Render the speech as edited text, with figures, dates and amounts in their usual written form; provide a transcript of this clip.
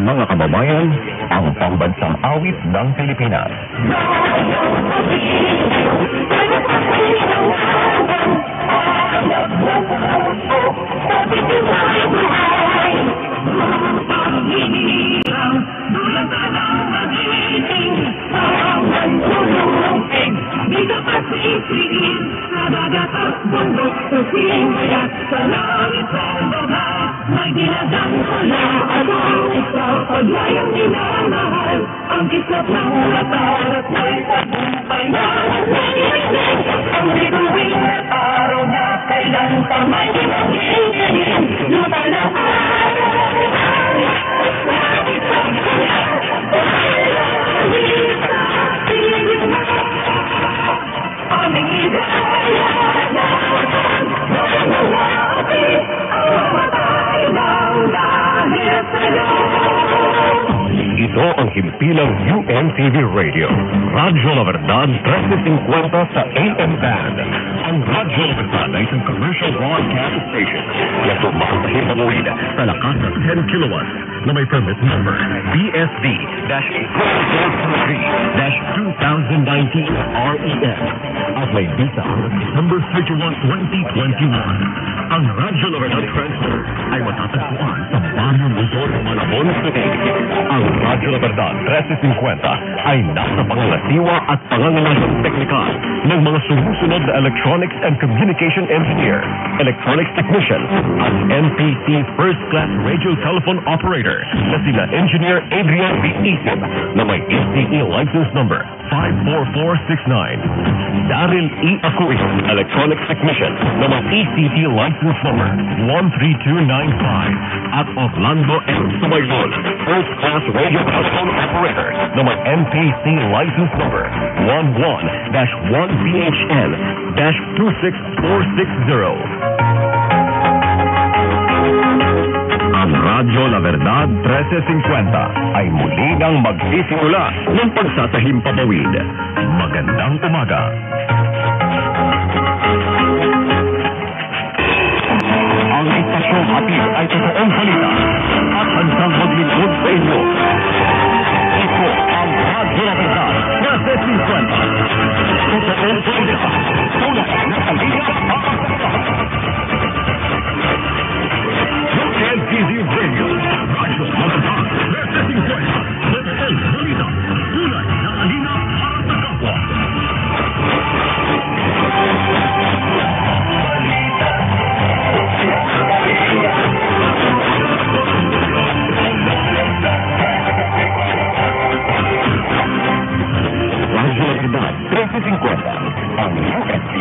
mga kababayan, ang pambansang awit ng Pilipinas. May dinadang wala ako, ikaw paglayang minamahal. Ang kisap ng latar at may tagumpay na nangyayari. Ang bituin na araw na kailan pa may magiging lupa na araw. Ito ang himpilang UNTV Radio. Radyo La Verdad 1350 sa AM band. Ang Radyo La Verdad ay isang commercial broadcast station na tumatahim ang uwid sa lakas ng 10 kilowatts na may permit number BSD-0423-2019 REM at may visa hanggang December 31, 2021. Ang Radyo La Verdad Transfer ay matatagpuan sa Barrio Luzon, Malabon City. Ang Radyo La Verdad 1350 ay nasa pangangasiwa at pangangalagang teknikal ng mga sumusunod na electronics and communication engineer, electronics technician, at NPC first class radio telephone operator na sina Engineer Adrian B. Isip na may SDE license number 54469. Daryl E. Acuis, electronics technician na may ECT license number 13295. At Orlando M. Sumaylon, first class radio telephone operator na may NPC license number 11-1BHN-26460. Ang Radyo La Verdad 1350 ay muli nang magsisimula ng pagsasahimpapawid. Magandang umaga. Ang istasyong hatid ay totoong balita at handang maglingkod sa inyo. Ito ang Radyo La Verdad 1350. Totoong balita. Tunay na kalina at UNTV Radio, Radyo La Verdad 1350. Totoong balita. Tunay na kalina para sa kapwa. Radyo La Verdad 1350, ang UNTV